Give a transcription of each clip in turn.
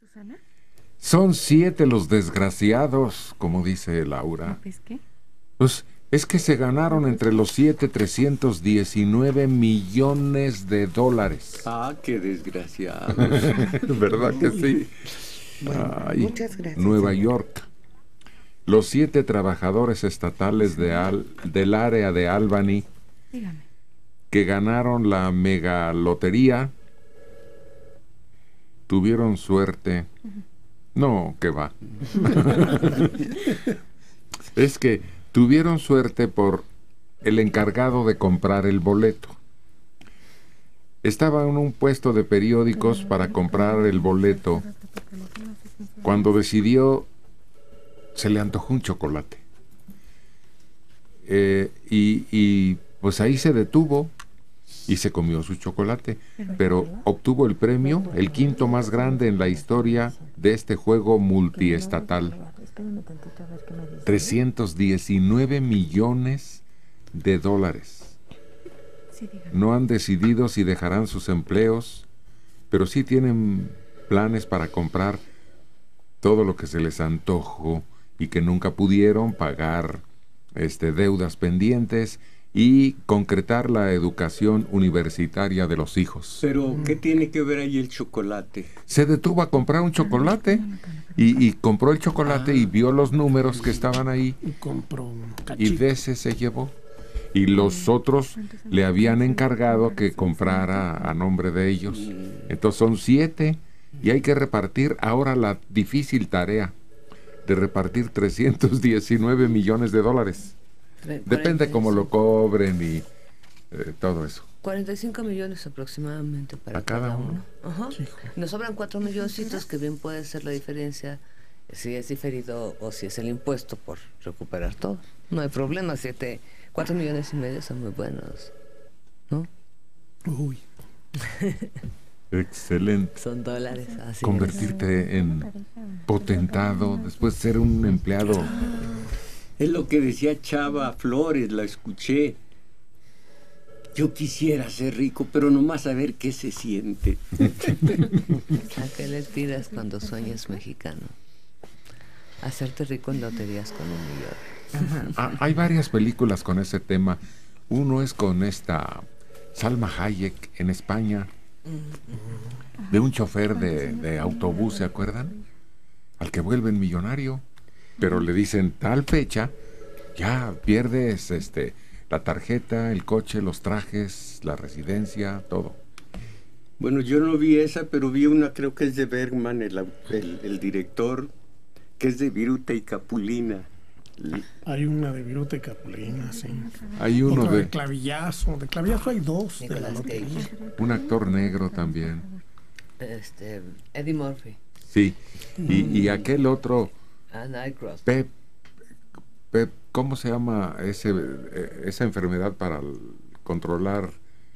Susana? Son 7 los desgraciados, como dice Laura. ¿Pues qué? Pues es que se ganaron entre los 7 319 millones de dólares. Ah, qué desgraciados. ¿Verdad que sí? Bueno, Ay, muchas gracias. Nueva señor. York. Los 7 trabajadores estatales del área de Albany Dígame. que ganaron la mega lotería tuvieron suerte. No, que va. Es que tuvieron suerte por el encargado de comprar el boleto. Estaba en un puesto de periódicos para comprar el boleto. Cuando decidió, se le antojó un chocolate. Y pues ahí se detuvo y se comió su chocolate, pero obtuvo el premio, el 5º más grande en la historia de este juego multiestatal. 319 millones de dólares. No han decidido si dejarán sus empleos, pero sí tienen planes para comprar todo lo que se les antojó y que nunca pudieron pagar, deudas pendientes y concretar la educación universitaria de los hijos. Pero, ¿qué tiene que ver ahí el chocolate? Se detuvo a comprar un chocolate y compró el chocolate y vio los números que estaban ahí Y compró un y cachito. de ese se llevó. Y los otros le habían encargado que comprara a nombre de ellos. Entonces son 7 y hay que repartir ahora la difícil tarea de repartir 319 millones de dólares. Depende cómo lo cobren y todo eso. 45 millones aproximadamente para A cada uno. Ajá. Nos sobran 4 milloncitos que bien puede ser la diferencia si es diferido o si es el impuesto por recuperar todo. No hay problema, 4 millones y medio son muy buenos, ¿no? Uy. Excelente. Son dólares, así Convertirte en potentado después de ser un empleado. Es lo que decía Chava Flores, la escuché. Yo quisiera ser rico, pero nomás saber qué se siente. ¿A qué le tiras cuando sueñas mexicano? Hacerte rico en loterías con 1 millón. Hay varias películas con ese tema. Uno es con esta Salma Hayek en España, de un chofer de autobús, ¿se acuerdan? Al que vuelven millonario, pero le dicen tal fecha, ya pierdes la tarjeta, el coche, los trajes, la residencia, todo. Bueno, yo no vi esa, pero vi una, creo que es de Bergman, el director, que es de Viruta y Capulina. Hay una de Viruta y Capulina, sí. Hay uno Otra de de Clavillazo. De Clavillazo hay 2 de la Nicolas lotería. un actor negro también. Eddie Murphy. Sí. Y aquel otro, Nightcross. Pep, ¿cómo se llama esa enfermedad para controlar?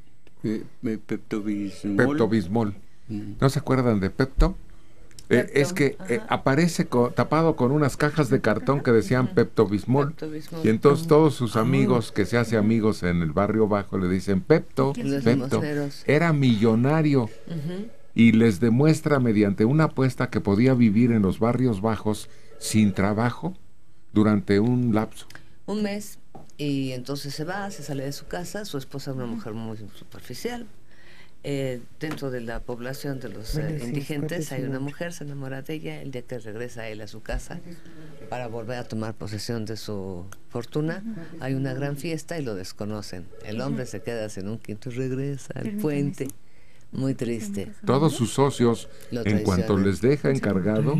Pepto-Bismol. Pepto-Bismol. ¿No se acuerdan de Pepto? Es que aparece tapado con unas cajas de cartón que decían Pepto-Bismol. Pepto-Bismol. Y entonces todos sus amigos, que se hace amigos en el barrio bajo, le dicen Pepto, Los Pepto. limosneros. Era millonario y les demuestra mediante una apuesta que podía vivir en los barrios bajos sin trabajo durante un lapso. Un mes, y entonces se sale de su casa. Su esposa es una mujer muy superficial. Dentro de la población de los indigentes hay una mujer, se enamora de ella. El día que regresa él a su casa para volver a tomar posesión de su fortuna, hay una gran fiesta y lo desconocen. El hombre se queda sin un quinto y regresa al puente, muy triste. Todos sus socios, Lo en cuanto traicionan. les deja encargado,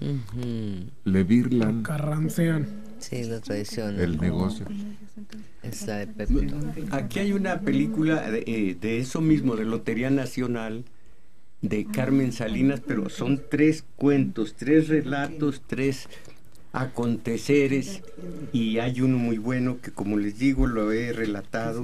le virlan Carrancean. Sí, lo traicionan. el negocio. Es la de Pepe. Aquí hay una película de eso mismo, de Lotería Nacional, de Carmen Salinas, pero son 3 cuentos, 3 relatos, 3 aconteceres, y hay uno muy bueno que, como les digo, lo he relatado,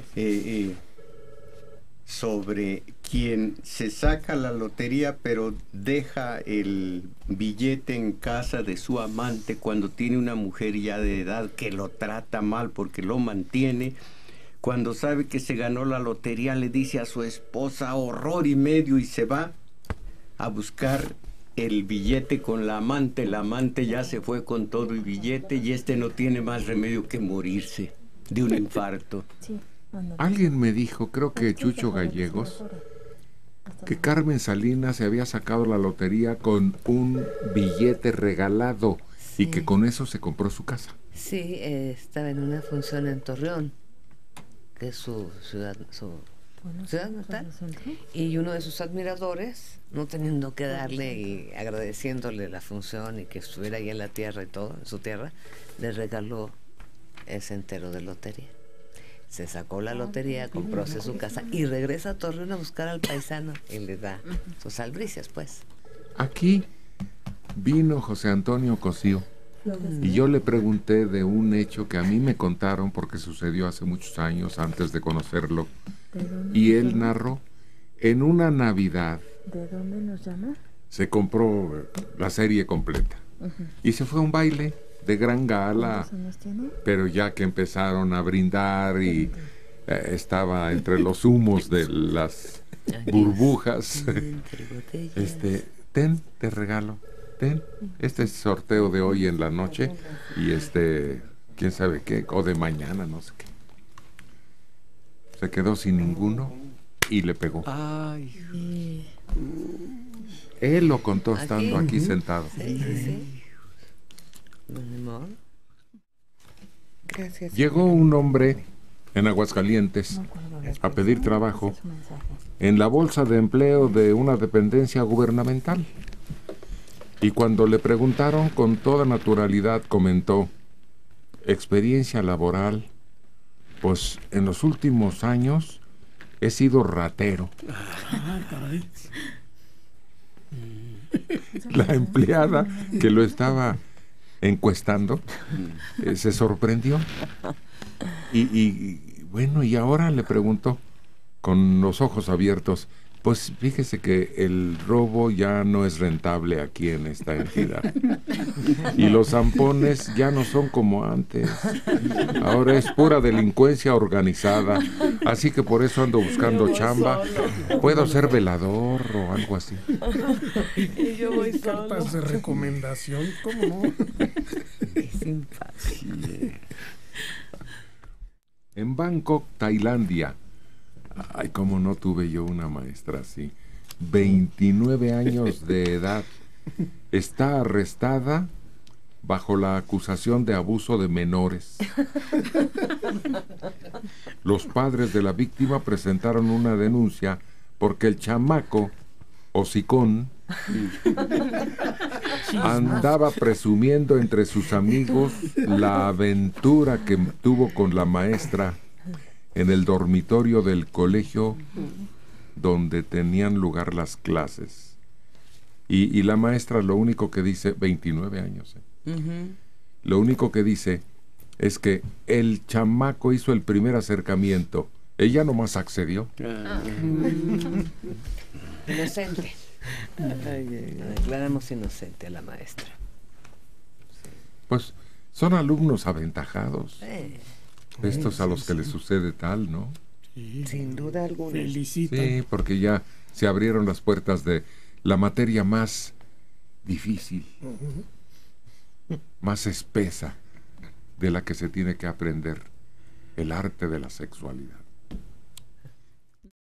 sobre quien se saca la lotería pero deja el billete en casa de su amante cuando tiene una mujer ya de edad que lo trata mal porque lo mantiene. Cuando sabe que se ganó la lotería, le dice a su esposa horror y medio y se va a buscar el billete con la amante ya se fue con todo y billete y no tiene más remedio que morirse de un infarto. Alguien me dijo, creo que Chucho Gallegos, que Carmen Salinas se había sacado la lotería con un billete regalado y que con eso se compró su casa. Sí, estaba en una función en Torreón, que es su ciudad natal, y uno de sus admiradores, no teniendo que darle y agradeciéndole la función y que estuviera ahí en la tierra y todo, en su tierra, le regaló ese entero de lotería. Se sacó la lotería, compróse su casa y regresa a Torreón a buscar al paisano y le da sus albricias, pues. Aquí vino José Antonio Cosío y yo le pregunté de un hecho que a mí me contaron porque sucedió hace muchos años antes de conocerlo, y él narró en una Navidad. ¿De dónde nos llama? Se compró la serie completa y se fue a un baile de gran gala, pero ya que empezaron a brindar y estaba entre los humos de las burbujas, ten, te regalo, ten, este es sorteo de hoy en la noche y quién sabe qué, o de mañana, no sé qué. Se quedó sin ninguno y le pegó. Ay. Él lo contó estando aquí sentado. Sí. Gracias. Llegó un hombre en Aguascalientes a pedir trabajo en la bolsa de empleo de una dependencia gubernamental. Y cuando le preguntaron, con toda naturalidad comentó: experiencia laboral, pues en los últimos años he sido ratero. La empleada que lo estaba encuestando se sorprendió y bueno, y ahora le preguntó con los ojos abiertos: pues fíjese que el robo ya no es rentable aquí en esta entidad y los zampones ya no son como antes, ahora es pura delincuencia organizada, así que por eso ando buscando chamba. Puedo ser velador o algo así. Y yo voy Cartas de recomendación, ¿cómo no? Qué simpático. En Bangkok, Tailandia. Ay, cómo no tuve yo una maestra así. 29 años de edad. Está arrestada bajo la acusación de abuso de menores. Los padres de la víctima presentaron una denuncia porque el chamaco, hocicón, andaba presumiendo entre sus amigos la aventura que tuvo con la maestra en el dormitorio del colegio donde tenían lugar las clases. Y la maestra lo único que dice, 29 años, lo único que dice es que el chamaco hizo el primer acercamiento, ella nomás accedió. Inocente. Declaramos inocente a la maestra. Pues son alumnos aventajados. Estos a los que les sucede tal, ¿no? Sí, sin duda alguna. Felicito. Sí, porque ya se abrieron las puertas de la materia más difícil, más espesa, de la que se tiene que aprender, el arte de la sexualidad.